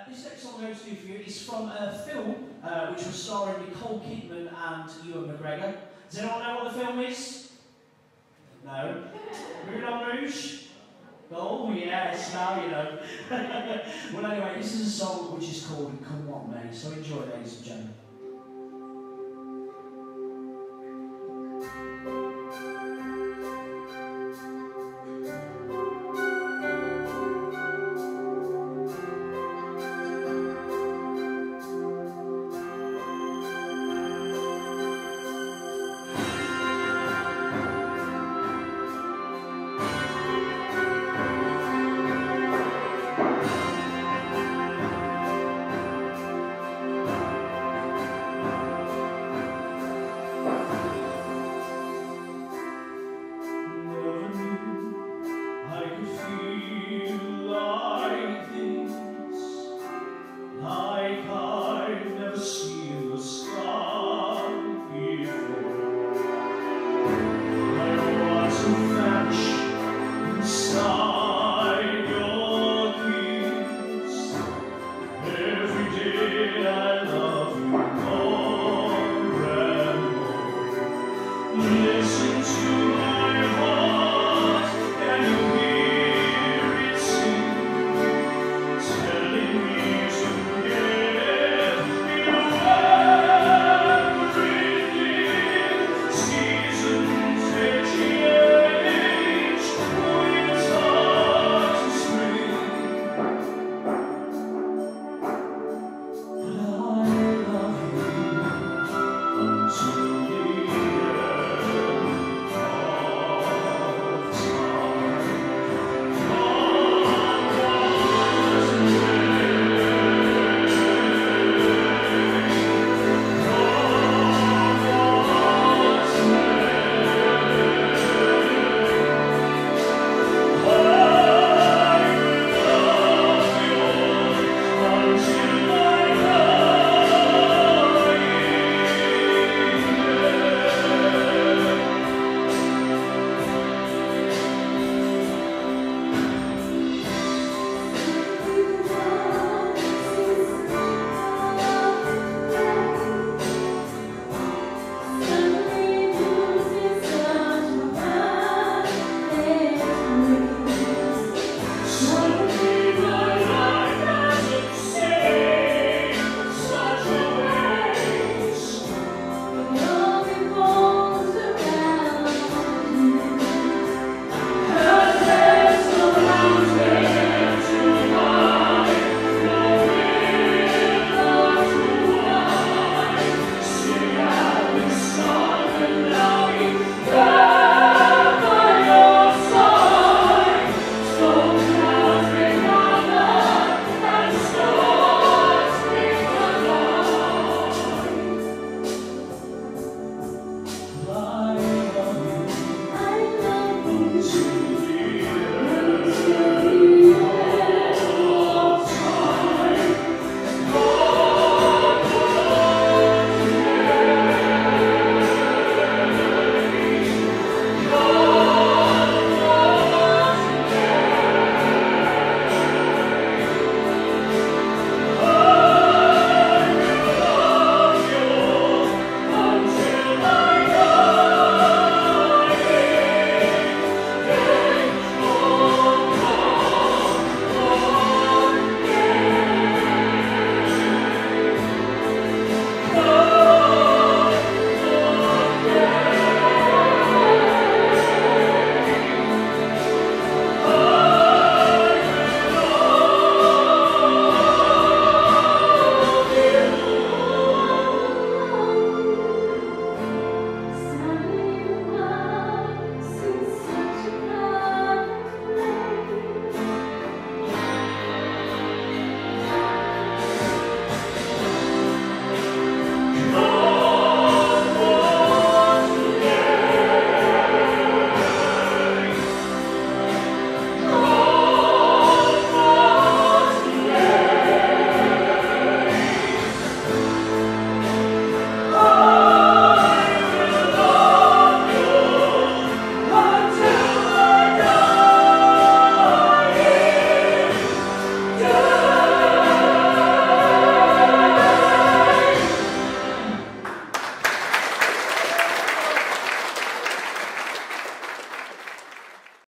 This next song I'm going to do for you is from a film which was starring Nicole Kidman and Ewan McGregor. Does anyone know what the film is? No? Moulin Rouge? Oh yes, now you know. Well anyway, this is a song which is called Come On May, so enjoy, ladies and gentlemen.